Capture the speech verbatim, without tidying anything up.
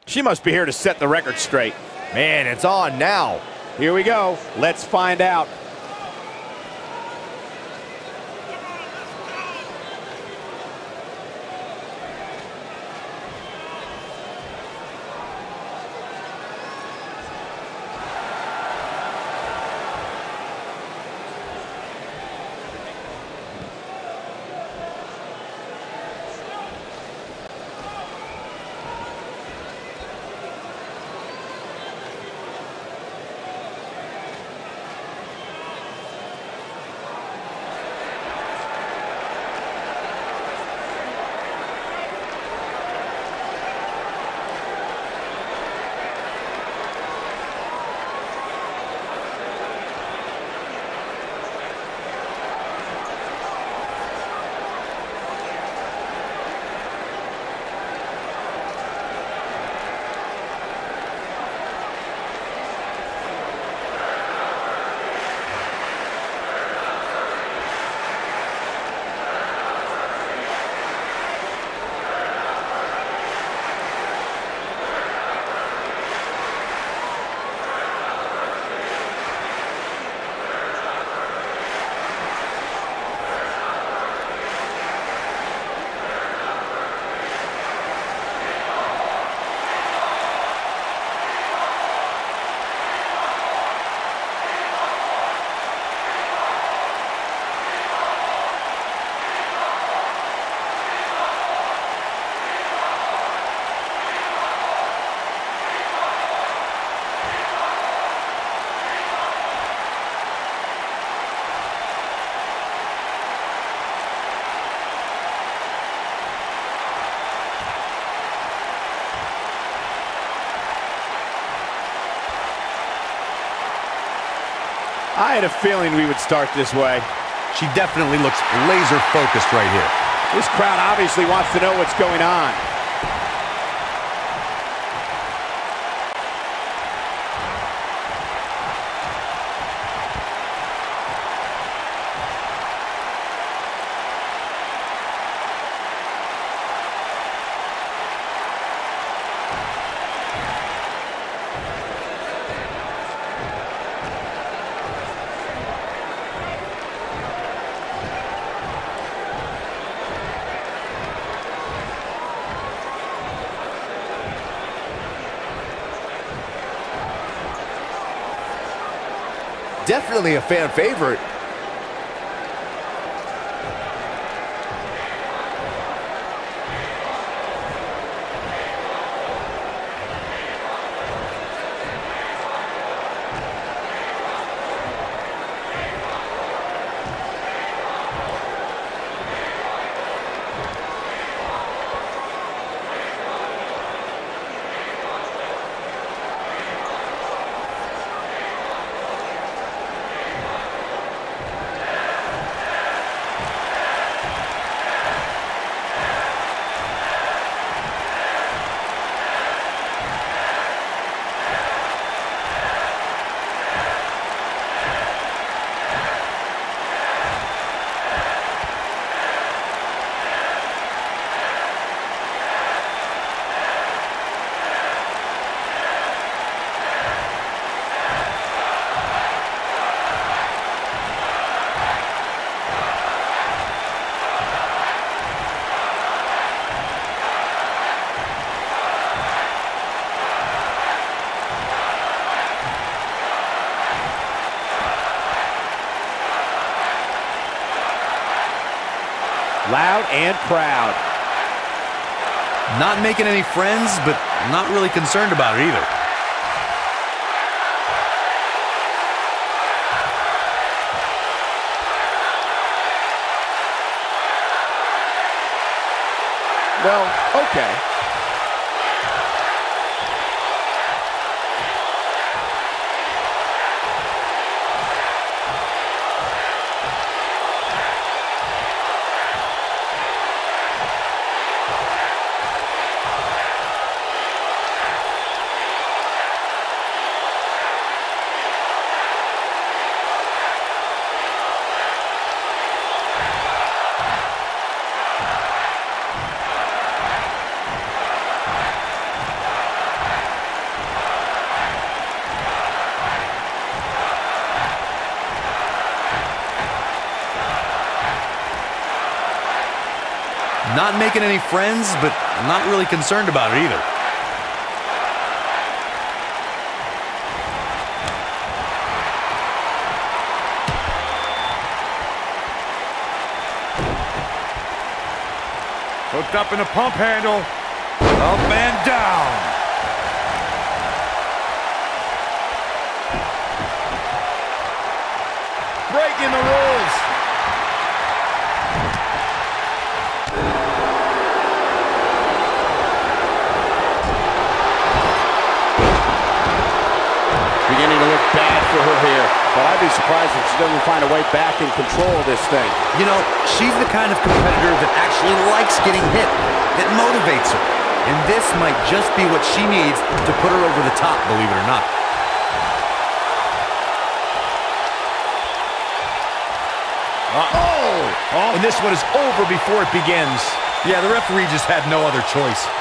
She must be here to set the record straight. Man, it's on now. Here we go. Let's find out. I had a feeling we would start this way. She definitely looks laser focused right here. This crowd obviously wants to know what's going on. Definitely a fan favorite. Loud and proud. Not making any friends, but not really concerned about it either. Well, okay. Not making any friends, but not really concerned about it either. Hooked up in a pump handle. Up and down. Breaking the rules. Beginning to look bad for her here, but I'd be surprised if she doesn't find a way back in control of this thing. You know, she's the kind of competitor that actually likes getting hit. It motivates her. And this might just be what she needs to put her over the top, believe it or not. Uh-oh! Oh, and this one is over before it begins. Yeah, the referee just had no other choice.